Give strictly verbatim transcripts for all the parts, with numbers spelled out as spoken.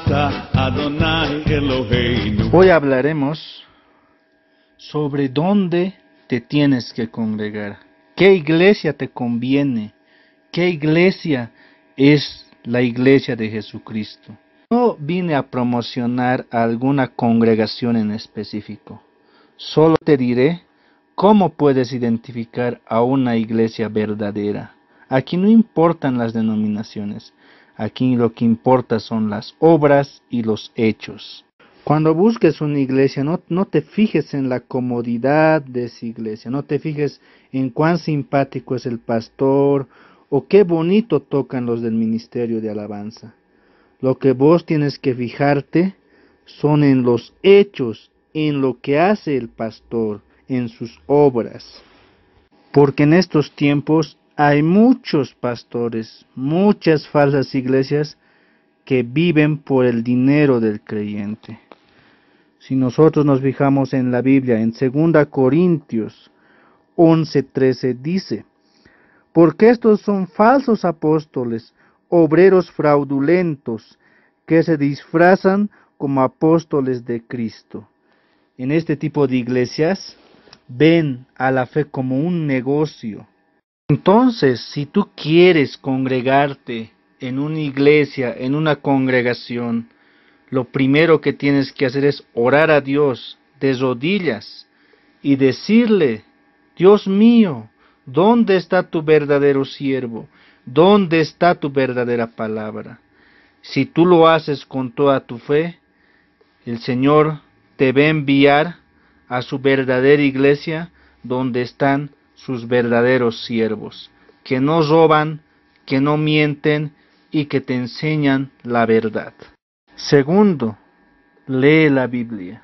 Hoy hablaremos sobre dónde te tienes que congregar, qué iglesia te conviene, qué iglesia es la iglesia de Jesucristo. No vine a promocionar a alguna congregación en específico, solo te diré cómo puedes identificar a una iglesia verdadera. Aquí no importan las denominaciones, aquí lo que importa son las obras y los hechos. Cuando busques una iglesia, no, no te fijes en la comodidad de esa iglesia, no te fijes en cuán simpático es el pastor o qué bonito tocan los del ministerio de alabanza. Lo que vos tienes que fijarte son en los hechos, en lo que hace el pastor, en sus obras. Porque en estos tiempos hay muchos pastores, muchas falsas iglesias que viven por el dinero del creyente. Si nosotros nos fijamos en la Biblia, en segunda Corintios once trece dice: porque estos son falsos apóstoles, obreros fraudulentos, que se disfrazan como apóstoles de Cristo. En este tipo de iglesias ven a la fe como un negocio. Entonces, si tú quieres congregarte en una iglesia, en una congregación, lo primero que tienes que hacer es orar a Dios de rodillas y decirle: Dios mío, ¿dónde está tu verdadero siervo? ¿Dónde está tu verdadera palabra? Si tú lo haces con toda tu fe, el Señor te va a enviar a su verdadera iglesia, donde están sus verdaderos siervos, que no roban, que no mienten y que te enseñan la verdad. Segundo, lee la Biblia.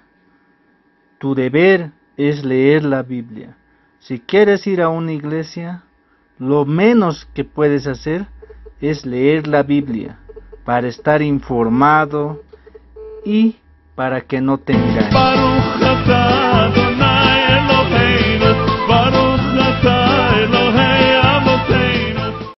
Tu deber es leer la Biblia. Si quieres ir a una iglesia, lo menos que puedes hacer es leer la Biblia para estar informado y para que no te engañen.